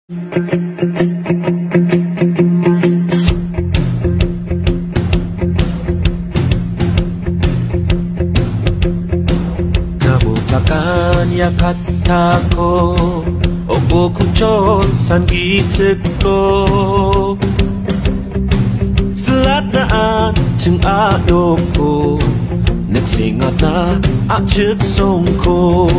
Kabukakan yakata ko Opo kuchon san gisip ko Salat na an ching adok ko Nagsingat na achit song ko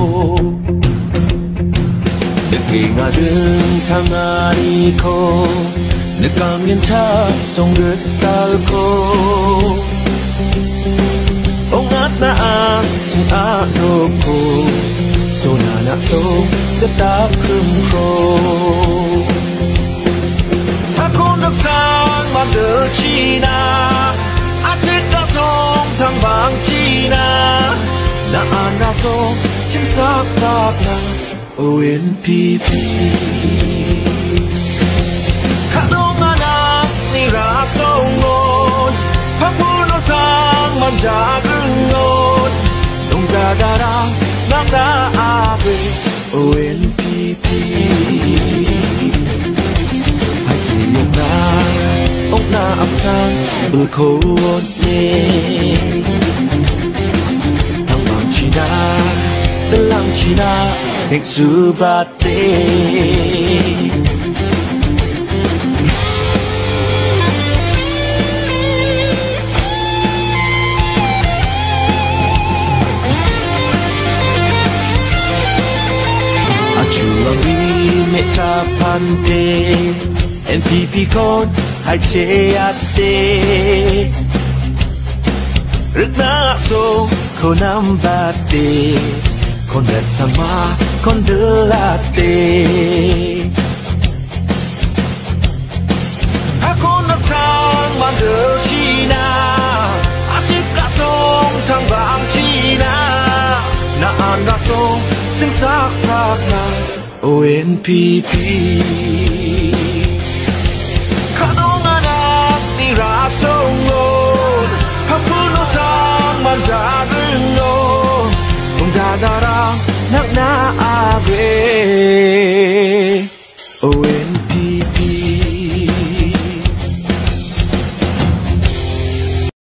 Nagkingadeng tangani ko Nagkangin cha song getal ko Ongat na ang ching adok ko So na na so getak ko Ako nagtang magdechina Achit ka song tang bang china Naan na so ching saktak na ONPP Kadong anak ni rasongon Papuno sang manjagengon Nung dadarang nang naabe ONPP Hai siyong na Ong naapsang Belkot ni Tambang China Dalang China Hek subate Achuami mecha pante NPP kon hai che ate Rikna so konam bate Kon dat sama kon delate Ako nagtang mandechina Achit ka song tang bang china Naan na song sing sakrak na ONPP Kadong anak ni rasongon Hapuno tang manjagengon Kung dadarang nak naa